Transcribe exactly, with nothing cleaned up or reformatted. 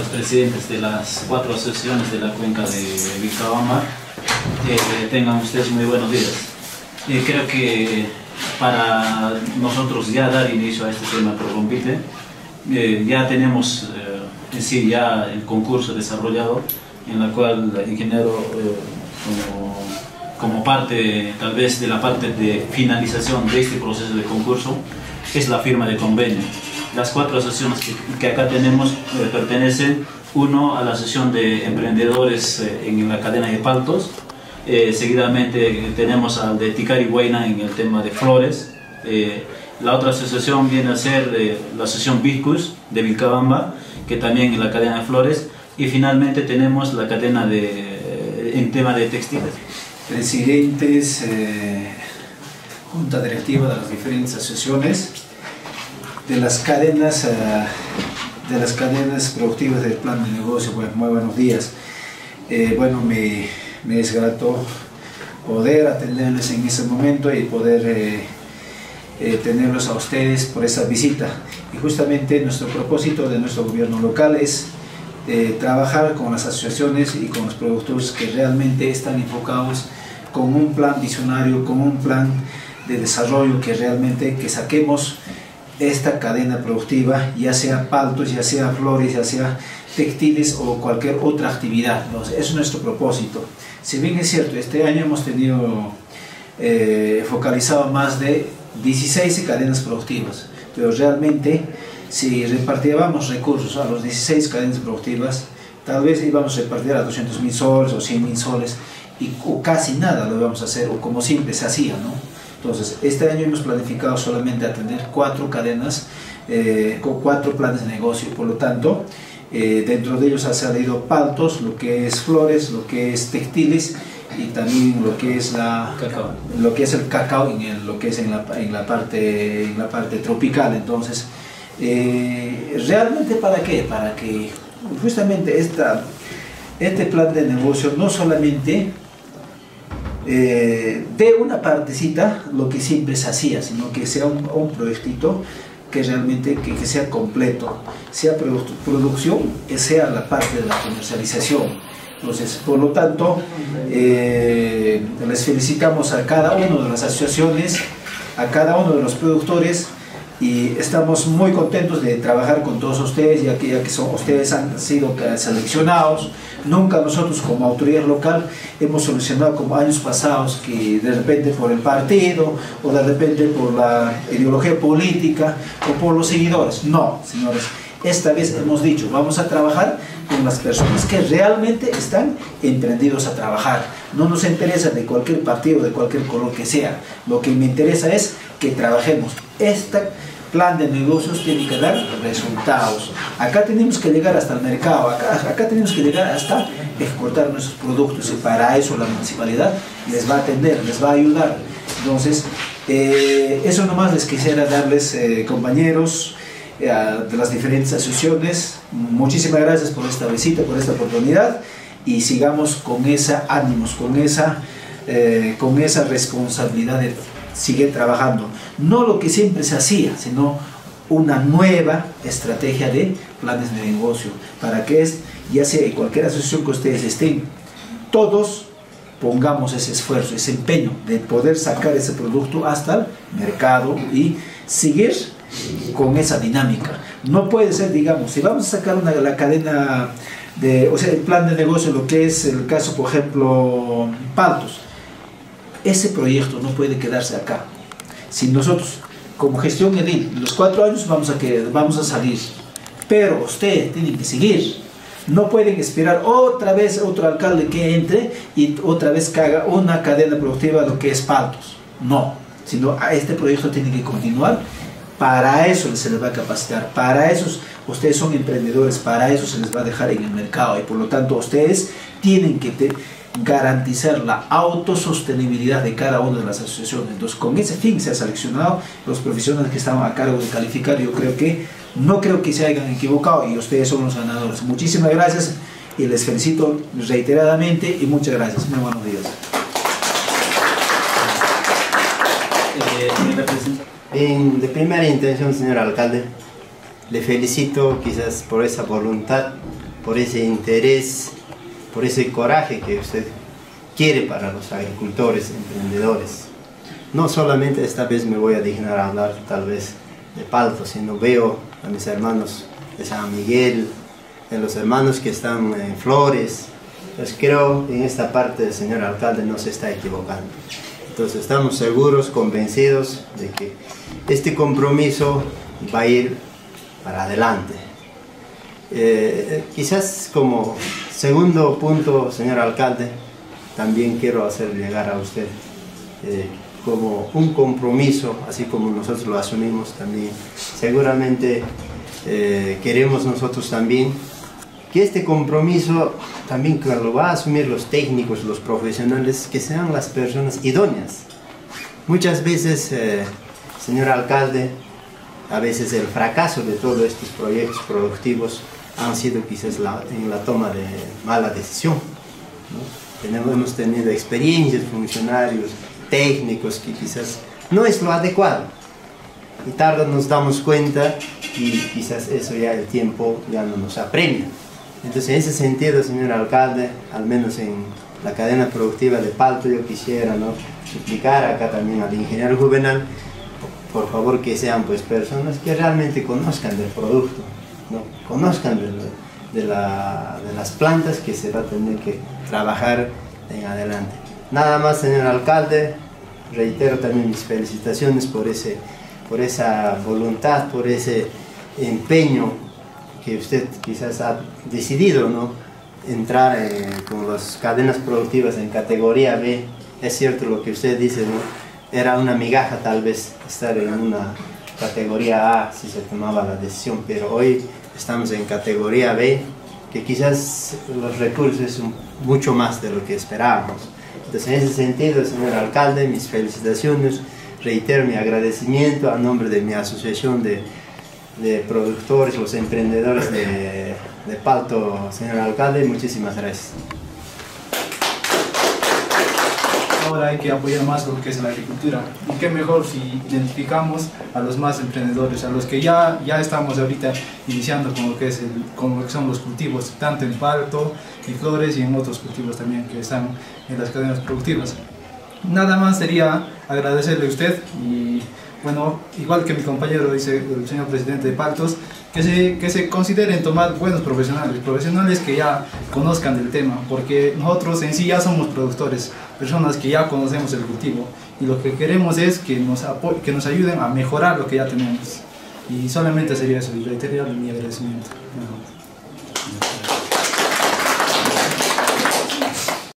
presidentes de las cuatro asociaciones de la cuenca de Vilcabamba. Eh, tengan ustedes muy buenos días. Eh, creo que para nosotros ya dar inicio a este tema Procompite, eh, ya tenemos eh, en sí ya el concurso desarrollado, en la cual el ingeniero eh, como, como parte tal vez de la parte de finalización de este proceso de concurso es la firma de convenio. Las cuatro asociaciones que, que acá tenemos eh, pertenecen, uno a la asociación de emprendedores eh, en la cadena de paltos, eh, seguidamente tenemos al de Ticari Huayna en el tema de flores, eh, la otra asociación viene a ser eh, la asociación Vicus de Vilcabamba, que también en la cadena de flores, y finalmente tenemos la cadena de, eh, en tema de textiles. Presidentes, eh, junta directiva de las diferentes asociaciones, de las cadenas, uh, de las cadenas productivas del plan de negocio. Pues muy buenos días. Eh, bueno, me, me es grato poder atenderles en ese momento y poder eh, eh, tenerlos a ustedes por esa visita. Y justamente nuestro propósito de nuestro gobierno local es eh, trabajar con las asociaciones y con los productores que realmente están enfocados con un plan visionario, con un plan de desarrollo, que realmente que saquemos esta cadena productiva, ya sea paltos, ya sea flores, ya sea textiles o cualquier otra actividad. Entonces, ese es nuestro propósito. Si bien es cierto, este año hemos tenido eh, focalizado más de dieciséis cadenas productivas, pero realmente si repartíamos recursos a los dieciséis cadenas productivas, tal vez íbamos a repartir a doscientos mil soles o cien mil soles y o casi nada lo íbamos a hacer, o como siempre se hacía, ¿no? Entonces, este año hemos planificado solamente atender cuatro cadenas, eh, con cuatro planes de negocio. Por lo tanto, eh, dentro de ellos ha salido paltos, lo que es flores, lo que es textiles y también lo que es, la, cacao. Lo que es el cacao, en el, lo que es en la, en la, parte, en la parte tropical. Entonces, eh, ¿realmente para qué? Para que justamente esta, este plan de negocio no solamente Eh, de una partecita lo que siempre se hacía, sino que sea un, un proyectito que realmente que, que sea completo, sea produ producción, que sea la parte de la comercialización. Entonces, por lo tanto, eh, les felicitamos a cada una de las asociaciones, a cada uno de los productores, y estamos muy contentos de trabajar con todos ustedes, ya que, ya que son, ustedes han sido seleccionados. Nunca nosotros como autoridad local hemos solucionado como años pasados, que de repente por el partido o de repente por la ideología política o por los seguidores. No, señores, esta vez hemos dicho, vamos a trabajar con las personas que realmente están emprendidos a trabajar. No nos interesa de cualquier partido, de cualquier color que sea. Lo que me interesa es que trabajemos. Este plan de negocios tiene que dar resultados. Acá tenemos que llegar hasta el mercado, acá, acá tenemos que llegar hasta exportar nuestros productos, y para eso la municipalidad les va a atender, les va a ayudar. Entonces, eh, eso nomás les quisiera darles, eh, compañeros eh, de las diferentes asociaciones. Muchísimas gracias por esta visita, por esta oportunidad, y sigamos con esa ánimos, con esa, eh, con esa responsabilidad de seguir trabajando, no lo que siempre se hacía, sino una nueva estrategia de planes de negocio, para que es, ya sea en cualquier asociación que ustedes estén, todos pongamos ese esfuerzo, ese empeño de poder sacar ese producto hasta el mercado y seguir con esa dinámica. No puede ser, digamos, si vamos a sacar una, la cadena de, o sea, el plan de negocio, lo que es el caso, por ejemplo, paltos, ese proyecto no puede quedarse acá. Si nosotros, como gestión edil, los cuatro años vamos a, que, vamos a salir, pero ustedes tienen que seguir. No pueden esperar otra vez otro alcalde que entre y otra vez que haga una cadena productiva, lo que es paltos. No, sino a este proyecto tiene que continuar. Para eso se les va a capacitar, para eso ustedes son emprendedores, para eso se les va a dejar en el mercado, y por lo tanto ustedes tienen que te, garantizar la autosostenibilidad de cada una de las asociaciones. Entonces, con ese fin se ha seleccionado los profesionales que estaban a cargo de calificar. Yo creo que, no creo que se hayan equivocado, y ustedes son los ganadores. Muchísimas gracias y les felicito reiteradamente, y muchas gracias. Muy buenos días. En, de primera intención, señor alcalde, le felicito quizás por esa voluntad por ese interés, por ese coraje que usted quiere para los agricultores, emprendedores. No solamente esta vez me voy a dignar a hablar tal vez de Palto, sino veo a mis hermanos de San Miguel, de los hermanos que están en Flores. Entonces creo que en esta parte el señor alcalde no se está equivocando. Entonces estamos seguros, convencidos de que este compromiso va a ir para adelante. Eh, quizás como segundo punto, señor alcalde, también quiero hacer llegar a usted eh, como un compromiso, así como nosotros lo asumimos también. Seguramente eh, queremos nosotros también que este compromiso también que lo va a asumir los técnicos, los profesionales, que sean las personas idóneas. Muchas veces, eh, señor alcalde, a veces el fracaso de todos estos proyectos productivos han sido quizás la, en la toma de mala decisión, ¿no? Tenemos, hemos tenido experiencias, funcionarios, técnicos que quizás no es lo adecuado y tarde nos damos cuenta y quizás eso ya el tiempo ya no nos apremia. Entonces en ese sentido, señor alcalde, al menos en la cadena productiva de Palto, yo quisiera, ¿no?, suplicar acá también al ingeniero Juvenal, por favor que sean pues personas que realmente conozcan del producto, ¿no?, conozcan de, de, la, de las plantas que se va a tener que trabajar en adelante. Nada más, señor alcalde, reitero también mis felicitaciones por, ese, por esa voluntad, por ese empeño que usted quizás ha decidido, ¿no?, entrar eh, con las cadenas productivas en categoría B. Es cierto lo que usted dice, ¿no?, era una migaja tal vez estar en una categoría A si se tomaba la decisión, pero hoy estamos en categoría B, que quizás los recursos es un, mucho más de lo que esperábamos. Entonces en ese sentido, señor alcalde, mis felicitaciones, reitero mi agradecimiento a nombre de mi asociación de de productores, los emprendedores de, de Palto, señor alcalde, muchísimas gracias. Ahora hay que apoyar más lo que es la agricultura, y qué mejor si identificamos a los más emprendedores, a los que ya, ya estamos ahorita iniciando con lo, que es el, con lo que son los cultivos, tanto en Palto y Flores y en otros cultivos también que están en las cadenas productivas. Nada más sería agradecerle a usted y bueno, igual que mi compañero dice, el señor presidente de Paltos, que se, que se consideren tomar buenos profesionales, profesionales que ya conozcan del tema, porque nosotros en sí ya somos productores, personas que ya conocemos el cultivo, y lo que queremos es que nos, que nos ayuden a mejorar lo que ya tenemos. Y solamente sería eso, y reiterar mi agradecimiento.